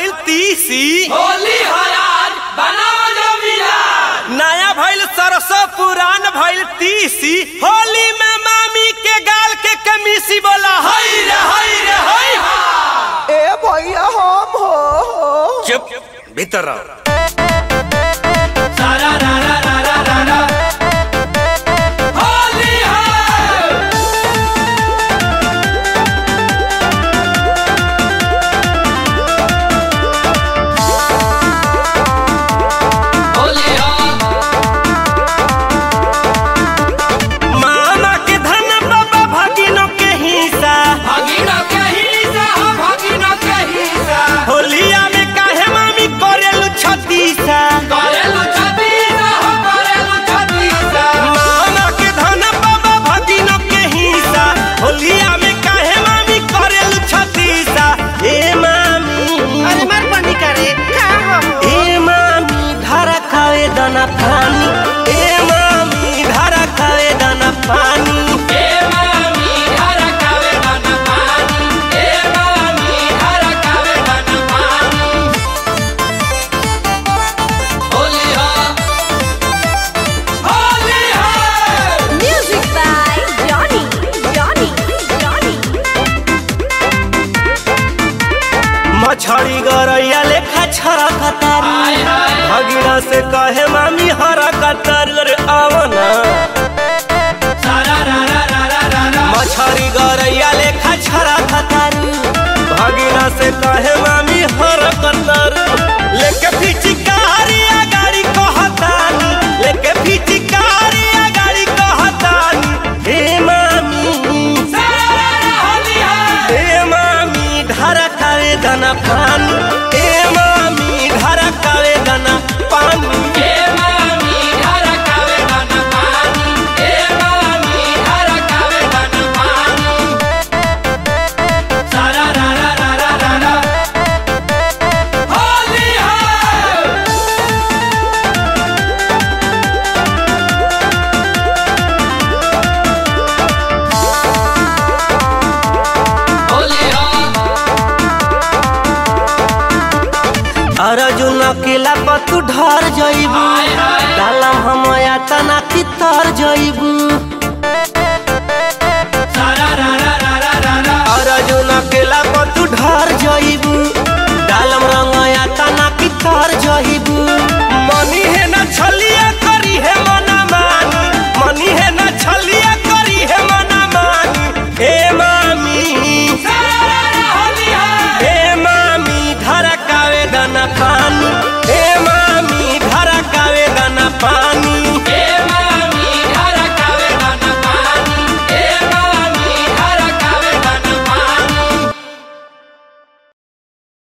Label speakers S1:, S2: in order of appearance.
S1: भइल तीसी
S2: होली हराज बनाओ जमीदार।
S1: नया भइल सरसों पुरान भइल तीसी होली में मामी के गाल के कमीसी बोला हई रे हई रे हई।
S3: ए भैया हम हो
S1: चुप भीतर रहो।
S2: सारा रा रा रा रा रा रा होली है। होली है।
S1: मामा के धन बाबा भगिनों के हिस्सा
S2: भगिना के हिस्सा भगिना के हिस्सा।
S1: होलिया में काहे मामी करेलु छतीसा
S2: करेलु छतीसा करेलु छतीसा।
S1: मामा के धन बाबा भगिनों के हिस्सा होलिया में काहे मामी करेलु छतीसा। ए मामी
S3: अरे मार पानी करे का हो
S1: ए मामी धारा खावे दाना पानी ए मामी धारा खावे दाना पानी।
S2: ए मामी हरा कावे दाना पानी। ए मामी हरा कावे दाना पानी। होली है। होली है।
S4: Music by Johnny.
S1: मछली गरैया लेखा छरा कतारी
S2: हाय हाय।
S1: भगिना से कहे मामी हरा कतारी रे आवना।
S2: सारा रा रा रा रा रा रा।
S1: मछली गरैया लेखा छरा कतारी भगिना से कहे मामी हरा कतारी। लेके फिचिकारी गाड़ी कहतानी लेके फिचिकारी गाड़ी कहतानी। हे मामी
S2: सारा रा रा होली है।
S1: ए मामी धारा खावे दाना पानी ए मामी धारा खावे दाना पानी।
S2: ए मामी हरा कावे दाना पानी। ए मामी हरा कावे दाना पानी। सारा रा रा रा रा रा रा होली है। होली है।
S1: अर्जुन अकेला पर तू ढर जइबू
S2: हाय हाय।